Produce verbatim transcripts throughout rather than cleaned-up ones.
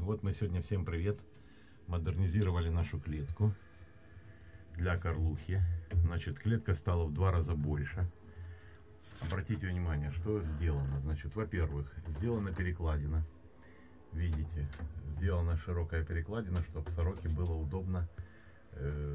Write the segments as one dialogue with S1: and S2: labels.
S1: Вот мы сегодня, всем привет, модернизировали нашу клетку для Карлухи. Значит, клетка стала в два раза больше. Обратите внимание, что сделано. Значит, во-первых, сделана перекладина. Видите, сделана широкая перекладина, чтобы сороке было удобно э,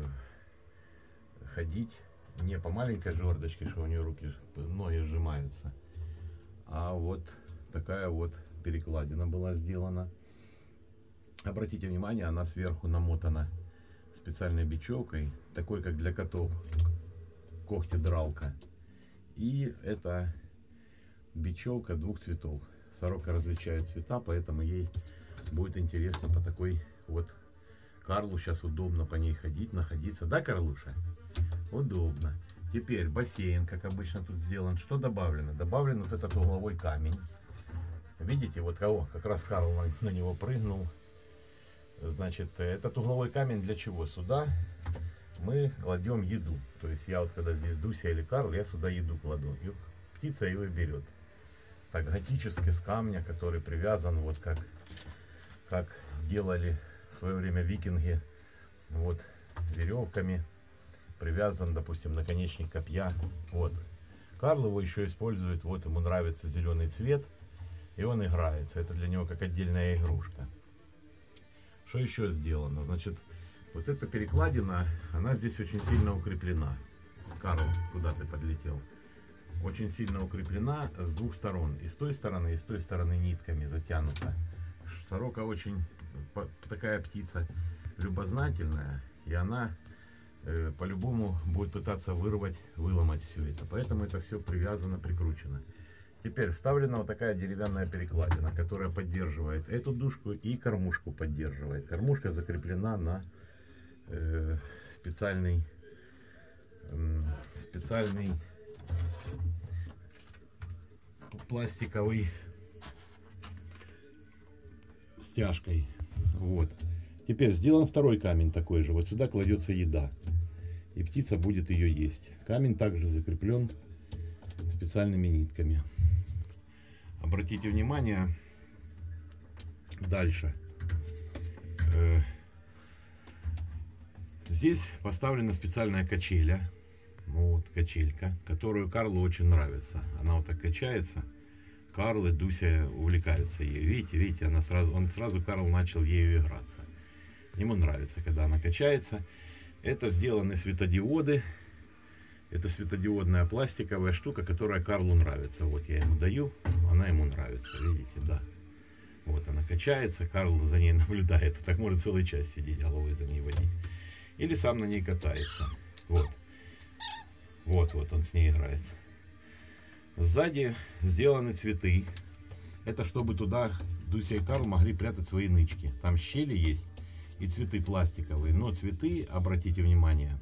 S1: ходить не по маленькой жердочке, что у нее руки, ноги сжимаются, а вот такая вот перекладина была сделана. Обратите внимание, она сверху намотана специальной бечевкой, такой как для котов, когтедралка. И это бечевка двух цветов. Сорока различает цвета, поэтому ей будет интересно по такой вот Карлу. Сейчас удобно по ней ходить, находиться. Да, Карлуша? Удобно. Теперь бассейн, как обычно тут сделан. Что добавлено? Добавлен вот этот угловой камень. Видите, вот кого? Как раз Карл на, на него прыгнул. Значит, этот угловой камень для чего? Сюда мы кладем еду. То есть я вот когда здесь Дуся или Карл, я сюда еду кладу. И птица его берет. Так готически с камня, который привязан, вот как, как делали в свое время викинги, вот веревками привязан, допустим, наконечник копья. Вот. Карл его еще использует, вот ему нравится зеленый цвет, и он играется. Это для него как отдельная игрушка. Что еще сделано? Значит, вот эта перекладина, она здесь очень сильно укреплена. Карл, куда ты подлетел? Очень сильно укреплена с двух сторон. И с той стороны, и с той стороны нитками затянута. Сорока очень такая птица любознательная, и она э, по-любому будет пытаться вырвать, выломать все это. Поэтому это все привязано, прикручено. Теперь вставлена вот такая деревянная перекладина, которая поддерживает эту дужку и кормушку поддерживает. Кормушка закреплена на э, специальный э, специальный пластиковый стяжкой. Вот. Теперь сделан второй камень такой же. Вот сюда кладется еда, и птица будет ее есть. Камень также закреплен специальными нитками. Обратите внимание, дальше. Э, здесь поставлена специальная качеля. Вот качелька, которую Карлу очень нравится. Она вот так качается. Карл и Дуся увлекаются ею. Видите, видите, она сразу, он сразу, Карл, начал ею играться. Ему нравится, когда она качается. Это сделаны светодиоды. Это светодиодная пластиковая штука, которая Карлу нравится. Вот я ему даю, она ему нравится. Видите, да. Вот она качается, Карл за ней наблюдает. Так может целый час сидеть, головой за ней водить. Или сам на ней катается. Вот. Вот, вот он с ней играется. Сзади сделаны цветы. Это чтобы туда Дуся и Карл могли прятать свои нычки. Там щели есть и цветы пластиковые. Но цветы, обратите внимание,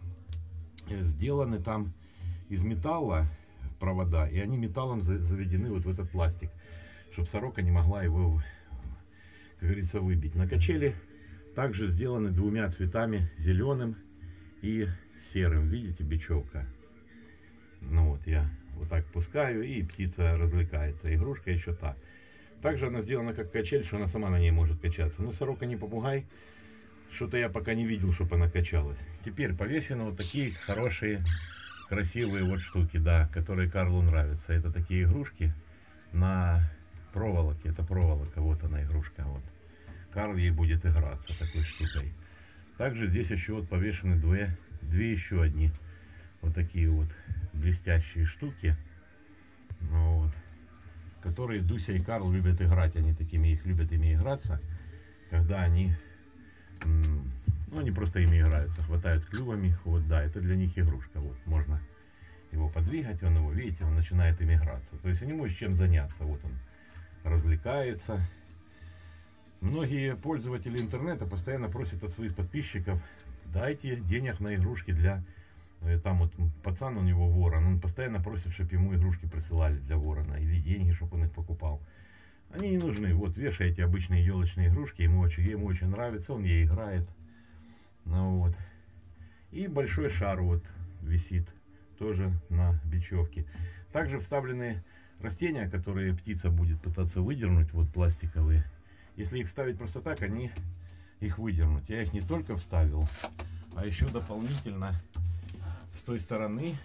S1: сделаны там из металла, провода. И они металлом заведены вот в этот пластик, чтобы сорока не могла его, как говорится, выбить. На качели также сделаны двумя цветами, зеленым и серым. Видите, бечевка. Ну вот я вот так пускаю, и птица развлекается. Игрушка еще та. Также она сделана как качель, что она сама на ней может качаться. Но сорока не попугай. Что-то я пока не видел, чтобы она качалась. Теперь повешены вот такие хорошие, красивые вот штуки, да, которые Карлу нравятся. Это такие игрушки на проволоке. Это проволока, вот она игрушка. Вот. Карл ей будет играться такой штукой. Также здесь еще вот повешены две, две еще одни вот такие вот блестящие штуки, вот, которые Дуся и Карл любят играть. Они такими, их любят ими играться, когда они, ну, они просто ими играются, хватают клювами. Вот, да, это для них игрушка. Вот, можно его подвигать, он его, видите, он начинает ими играться. То есть у него есть чем заняться. Вот он развлекается. Многие пользователи интернета постоянно просят от своих подписчиков: дайте денег на игрушки для... Там вот пацан, у него ворон, он постоянно просит, чтобы ему игрушки присылали для ворона, или деньги, чтобы он их покупал. Они не нужны. Вот вешаете обычные елочные игрушки, ему очень, ему очень нравится, он ей играет. Ну вот. И большой шар вот висит тоже на бечевке. Также вставлены растения, которые птица будет пытаться выдернуть, вот пластиковые. Если их вставить просто так, они их выдернут. Я их не только вставил, а еще дополнительно с той стороны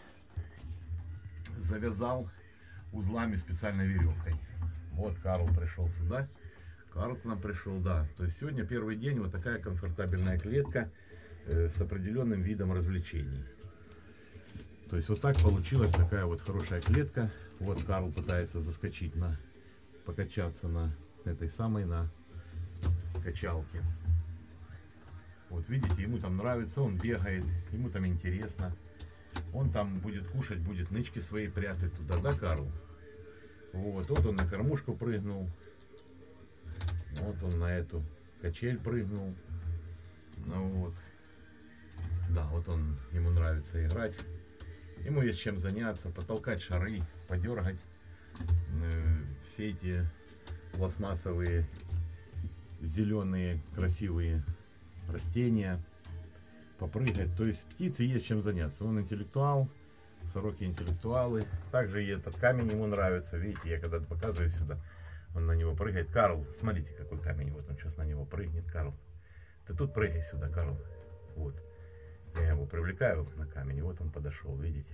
S1: завязал узлами специальной веревкой. Вот Карл пришел сюда. Карл к нам пришел, да. То есть сегодня первый день, вот такая комфортабельная клетка э, с определенным видом развлечений. То есть вот так получилась такая вот хорошая клетка. Вот Карл пытается заскочить на, покачаться на этой самой, на качалке. Вот видите, ему там нравится, он бегает, ему там интересно. Он там будет кушать, будет нычки свои прятать туда, да, Карл? Вот, вот он на кормушку прыгнул. Вот он на эту качель прыгнул. Ну вот. Да, вот он, ему нравится играть. Ему есть чем заняться, потолкать шары, подергать э, все эти пластмассовые, зеленые, красивые растения, попрыгать. То есть птице есть чем заняться. Он интеллектуал, сороки интеллектуалы. Также и этот камень ему нравится. Видите, я когда-то показываю сюда, он на него прыгает. Карл, смотрите, какой камень. Вот он сейчас на него прыгнет. Карл, ты тут прыгай сюда, Карл. Вот. Я его привлекаю на камень. Вот он подошел, видите.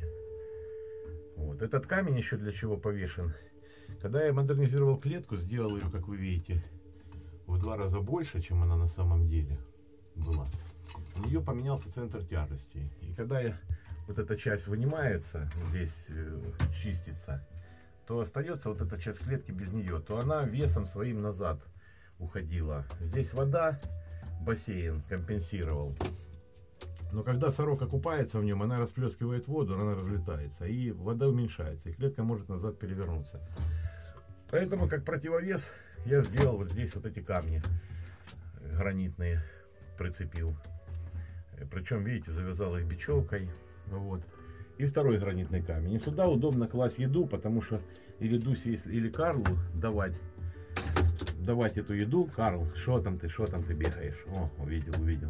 S1: Вот. Этот камень еще для чего повешен. Когда я модернизировал клетку, сделал ее, как вы видите, в два раза больше, чем она на самом деле была. У нее поменялся центр тяжести. И когда я, вот эта часть вынимается, здесь э, чистится, то остается вот эта часть клетки без нее. То она весом своим назад уходила. Здесь вода, бассейн компенсировал. Но когда сорока купается в нем, она расплескивает воду, она разлетается, и вода уменьшается, и клетка может назад перевернуться. Поэтому, как противовес, я сделал вот здесь вот эти камни гранитные, прицепил. Причем, видите, завязал их бечевкой. Вот. И второй гранитный камень. И сюда удобно класть еду, потому что или Дусе, или Карлу давать, давать эту еду. Карл, что там ты, что там ты бегаешь? О, увидел, увидел.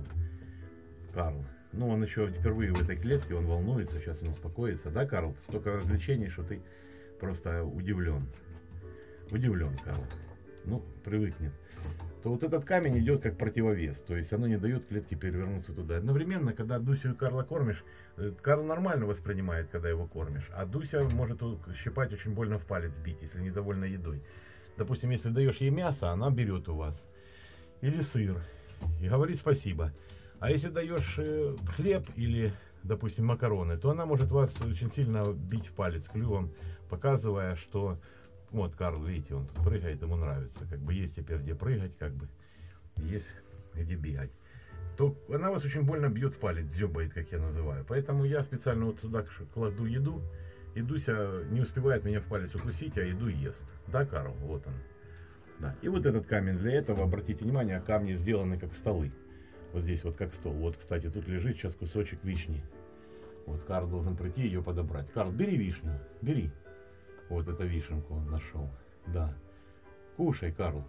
S1: Карл. Ну, он еще впервые в этой клетке, он волнуется, сейчас он успокоится. Да, Карл? Столько развлечений, что ты просто удивлен. Удивлен, Карл. Ну, привыкнет. То вот этот камень идет как противовес. То есть оно не дает клетке перевернуться туда. Одновременно, когда Дусю и Карла кормишь, Карл нормально воспринимает, когда его кормишь. А Дуся может щипать очень больно в палец бить, если недовольна едой. Допустим, если даешь ей мясо, она берет у вас. Или сыр. И говорит спасибо. А если даешь э, хлеб или, допустим, макароны, то она может вас очень сильно бить в палец клювом, показывая, что вот Карл, видите, он тут прыгает, ему нравится. Как бы есть теперь где прыгать, как бы есть где бегать. То она вас очень больно бьет в палец, дзёбает, как я называю. Поэтому я специально вот туда кладу еду, и Дуся не успевает меня в палец укусить, а еду ест. Да, Карл? Вот он. Да. И вот этот камень для этого, обратите внимание, камни сделаны как столы. Вот здесь вот как стол. Вот, кстати, тут лежит сейчас кусочек вишни. Вот Карл должен прийти ее подобрать. Карл, бери вишню, бери. Вот эту вишенку он нашел. Да. Кушай, Карл.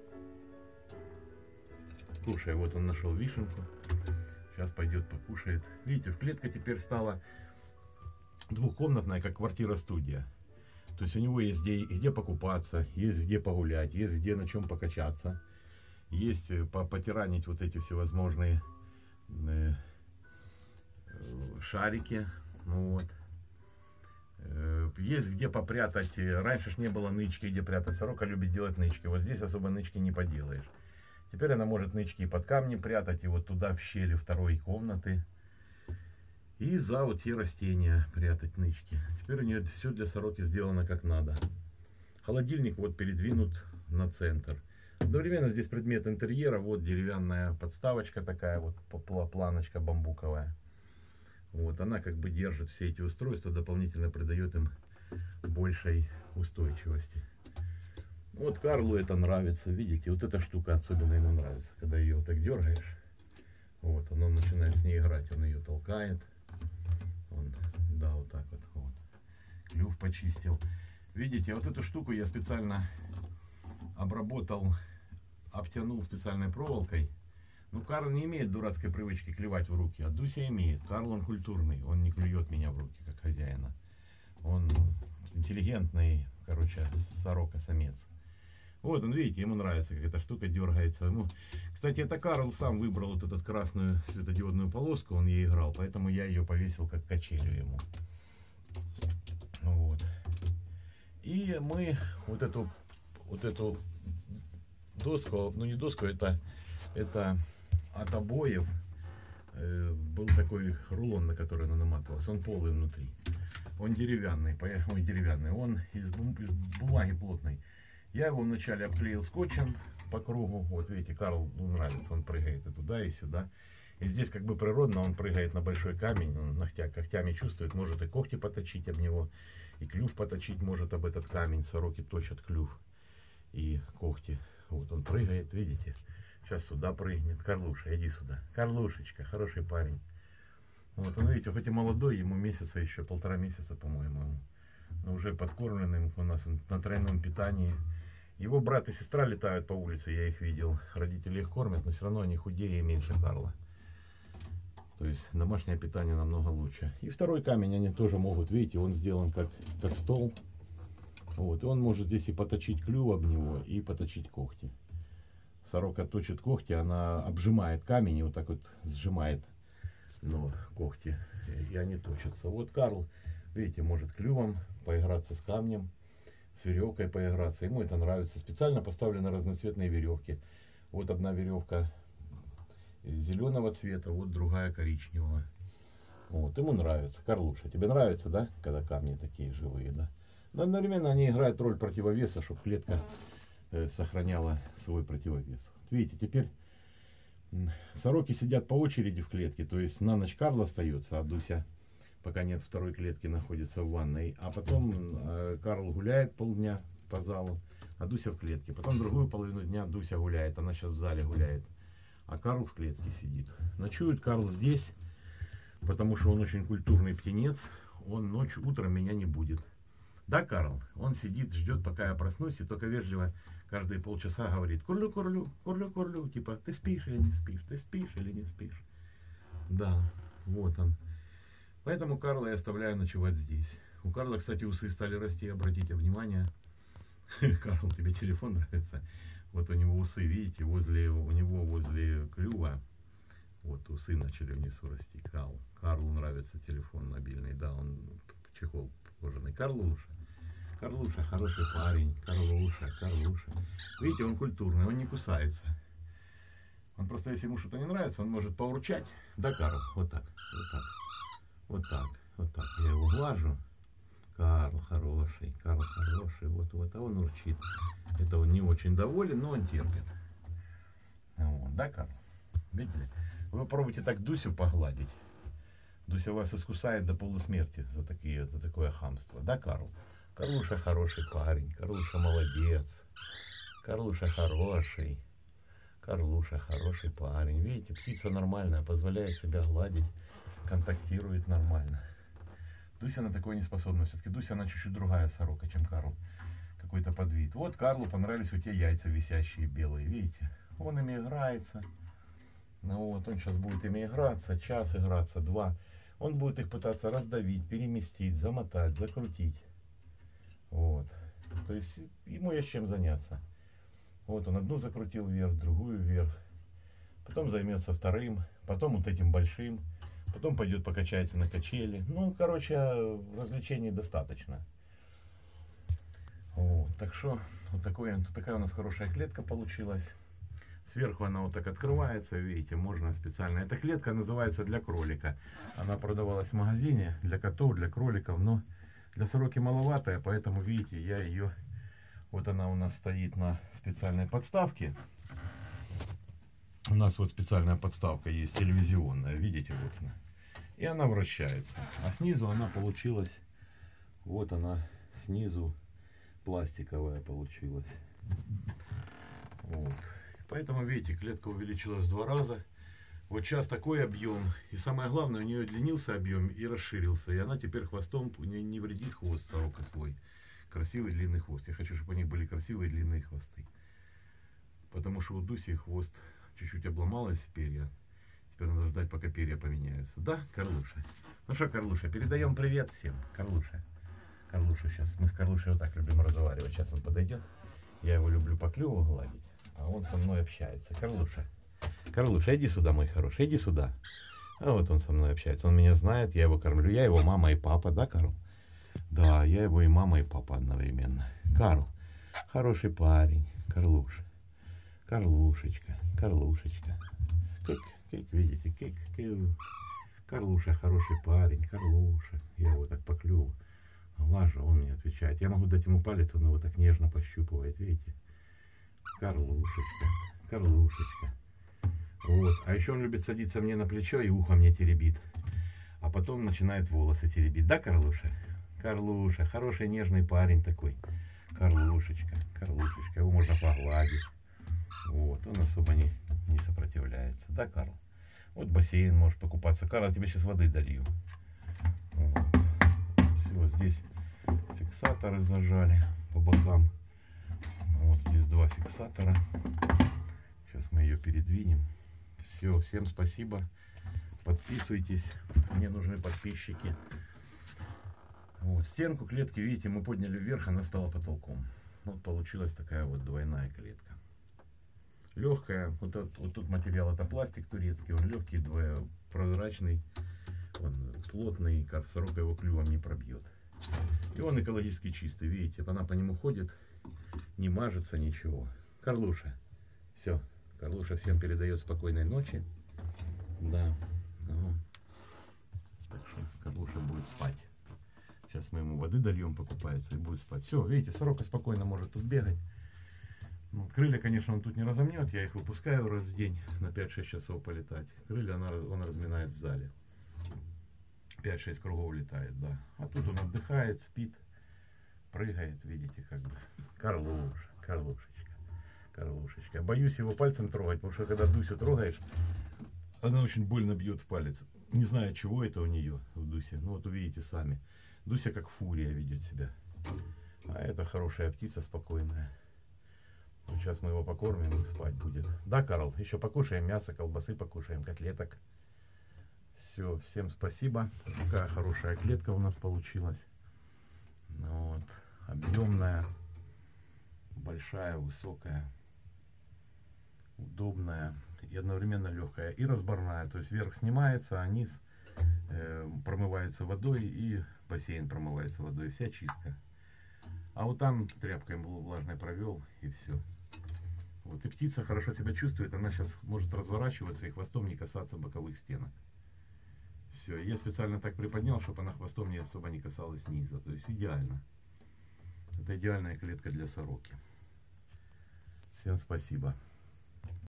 S1: Кушай, вот он нашел вишенку. Сейчас пойдет покушает. Видите, в клетка теперь стала двухкомнатная, как квартира-студия. То есть у него есть где, где покупаться, есть где погулять, есть где на чем покачаться. Есть потиранить вот эти всевозможные э, шарики. Ну вот. Э, есть где попрятать. Раньше ж не было нычки, где прятать. Сорока любит делать нычки. Вот здесь особо нычки не поделаешь. Теперь она может нычки и под камни прятать, и вот туда в щели второй комнаты. И за вот те растения прятать нычки. Теперь у нее все для сороки сделано как надо. Холодильник вот передвинут на центр. Одновременно здесь предмет интерьера, вот деревянная подставочка такая, вот планочка бамбуковая. Вот она как бы держит все эти устройства, дополнительно придает им большей устойчивости. Вот Карлу это нравится, видите, вот эта штука особенно ему нравится, когда ее вот так дергаешь. Вот, он, он начинает с ней играть, он ее толкает. Он, да, вот так вот, вот. Клюв почистил. Видите, вот эту штуку я специально обработал, обтянул специальной проволокой. Ну, Карл не имеет дурацкой привычки клевать в руки, а Дуся имеет. Карл, он культурный, он не клюет меня в руки, как хозяина. Он интеллигентный, короче, сорока-самец. Вот он, видите, ему нравится, как эта штука дергается. Ему... Кстати, это Карл сам выбрал вот эту красную светодиодную полоску, он ей играл, поэтому я ее повесил как качелю ему. Вот. И мы вот эту, вот эту доску, ну не доску, это, это от обоев, э, был такой рулон, на который она наматывалась, он полый внутри. Он деревянный, ой, деревянный, он из, из бумаги плотной. Я его вначале обклеил скотчем по кругу. Вот видите, Карл, ну, нравится, он прыгает и туда, и сюда. И здесь как бы природно, он прыгает на большой камень, он ногтя, когтями чувствует, может и когти поточить об него, и клюв поточить может об этот камень. Сороки точат клюв и когти. Вот он прыгает, видите. Сейчас сюда прыгнет. Карлуша, иди сюда. Карлушечка, хороший парень. Вот он, видите, хоть и молодой, ему месяца еще, полтора месяца, по-моему. Но уже подкормленным у нас он на тройном питании. Его брат и сестра летают по улице, я их видел. Родители их кормят, но все равно они худее и меньше Карла. То есть домашнее питание намного лучше. И второй камень они тоже могут, видите, он сделан как, как стол. Вот, и он может здесь и поточить клюв об него, и поточить когти. Сорока точит когти, она обжимает камень и вот так вот сжимает, ну, когти, и они точатся. Вот Карл, видите, может клювом поиграться с камнем, с веревкой поиграться. Ему это нравится. Специально поставлены разноцветные веревки. Вот одна веревка зеленого цвета, вот другая коричневого. Вот, ему нравится. Карлуша, тебе нравится, да, когда камни такие живые, да? Но одновременно они играют роль противовеса, чтобы клетка э, сохраняла свой противовес. Вот видите, теперь сороки сидят по очереди в клетке, то есть на ночь Карл остается, а Дуся, пока нет второй клетки, находится в ванной. А потом э, Карл гуляет полдня по залу, а Дуся в клетке. Потом другую половину дня Дуся гуляет, она сейчас в зале гуляет, а Карл в клетке сидит. Ночует Карл здесь, потому что он очень культурный птенец, он ночью, утром меня не будет. Да, Карл? Он сидит, ждет, пока я проснусь, и только вежливо каждые полчаса говорит: курлю-курлю, курлю-курлю, типа, ты спишь или не спишь, ты спишь или не спишь. Да, вот он. Поэтому Карла я оставляю ночевать здесь. У Карла, кстати, усы стали расти, обратите внимание. Карл, тебе телефон нравится? Вот у него усы, видите, возле, у него возле клюва, вот усы начали внизу расти. Карл, Карлу нравится телефон мобильный, да, он чехол кожаный. Карлуша. Карлуша, хороший парень. Карлуша, Карлуша. Видите, он культурный, он не кусается. Он просто, если ему что-то не нравится, он может поурчать. Да, Карл, вот так, вот так, вот так, вот так. Я его глажу. Карл хороший, Карл хороший, вот, вот, а он урчит. Это он не очень доволен, но он терпит. Вот, да, Карл? Видели? Вы попробуйте так Дусю погладить. Дуся вас искусает до полусмерти за, такие, за такое хамство. Да, Карл? Карлуша хороший парень, Карлуша молодец, Карлуша хороший, Карлуша хороший парень. Видите, птица нормальная, позволяет себя гладить, контактирует нормально. Дуся на такое не способна. Все-таки Дуся, она чуть-чуть другая сорока, чем Карл. Какой-то подвид. Вот Карлу понравились вот те яйца висящие белые, видите? Он ими играется. Ну вот, он сейчас будет ими играться, час играться, два. Он будет их пытаться раздавить, переместить, замотать, закрутить. Вот. То есть ему есть чем заняться. Вот он одну закрутил вверх, другую вверх. Потом займется вторым, потом вот этим большим. Потом пойдет покачается на качели. Ну, короче, развлечений достаточно. Вот. Так что, вот такое, вот такая у нас хорошая клетка получилась. Сверху она вот так открывается, видите, можно специально. Эта клетка называется для кролика. Она продавалась в магазине для котов, для кроликов, но для сороки маловатая, поэтому, видите, я ее, вот она у нас стоит на специальной подставке. У нас вот специальная подставка есть, телевизионная, видите, вот она. И она вращается. А снизу она получилась, вот она снизу пластиковая получилась. Вот. Поэтому, видите, клетка увеличилась в два раза. Вот сейчас такой объем. И самое главное, у нее длинился объем и расширился. И она теперь хвостом не, не вредит хвост сорока свой. Красивый длинный хвост. Я хочу, чтобы у них были красивые длинные хвосты. Потому что у Дуси хвост чуть-чуть обломалось, перья. Теперь надо ждать, пока перья поменяются. Да, Карлуша? Ну что, Карлуша, передаем привет всем. Карлуша. Карлуша, сейчас мы с Карлушей вот так любим разговаривать. Сейчас он подойдет. Я его люблю по клюву гладить, а он со мной общается. Карлуша, Карлуша, иди сюда, мой хороший, иди сюда. А вот он со мной общается. Он меня знает, я его кормлю. Я его мама и папа, да, Карл? Да, я его и мама, и папа одновременно. Карл, хороший парень. Карлуша. Карлушечка, Карлушечка. Как, как видите, как, как... Карлуша хороший парень, Карлуша. Я его так по клюву глажу, он мне отвечает. Я могу дать ему палец, он его так нежно пощупывает, видите? Карлушечка, Карлушечка. Вот. А еще он любит садиться мне на плечо и ухо мне теребит. А потом начинает волосы теребить. Да, Карлуша? Карлуша, хороший нежный парень такой. Карлушечка, Карлушечка, его можно погладить. Вот, он особо не, не сопротивляется. Да, Карл? Вот бассейн можешь покупаться. Карл, я тебе сейчас воды долью. Вот. Все, здесь фиксаторы зажали по бокам. Вот здесь два фиксатора. Сейчас мы ее передвинем. Все, всем спасибо. Подписывайтесь. Мне нужны подписчики. Вот, стенку клетки, видите, мы подняли вверх, она стала потолком. Вот получилась такая вот двойная клетка. Легкая, вот, вот, вот тут материал это пластик турецкий, он легкий, двое, прозрачный, он плотный, как сорок его клювом не пробьет. И он экологически чистый, видите, она по нему ходит, не мажется, ничего. Карлуша, все, Карлуша всем передает спокойной ночи. Да, ну, так что Карлуша будет спать. Сейчас мы ему воды дольем, покупается, и будет спать. Все, видите, сорока спокойно может тут бегать. Ну, крылья, конечно, он тут не разомнет, я их выпускаю раз в день на пять-шесть часов полетать. Крылья она, он разминает в зале. пять-шесть кругов летает, да. А тут он отдыхает, спит, прыгает, видите, как бы. Карлуша, Карлушечка, Карлушечка. Боюсь его пальцем трогать, потому что когда Дусю трогаешь, она очень больно бьет в палец. Не знаю, чего это у нее в Дусе. Ну вот увидите сами. Дуся как фурия ведет себя. А это хорошая птица, спокойная. Сейчас мы его покормим, и спать будет. Да, Карл, еще покушаем мясо, колбасы покушаем, котлеток. Все, всем спасибо. Такая хорошая клетка у нас получилась. Вот, объемная, большая, высокая, удобная и одновременно легкая. И разборная, то есть верх снимается, а низ э, промывается водой, и бассейн промывается водой. Вся чистая. А вот там тряпкой влажной провел, и все. Вот, и птица хорошо себя чувствует, она сейчас может разворачиваться и хвостом не касаться боковых стенок. Все, я специально так приподнял, чтобы она хвостом не особо не касалась низа. То есть идеально. Это идеальная клетка для сороки. Всем спасибо.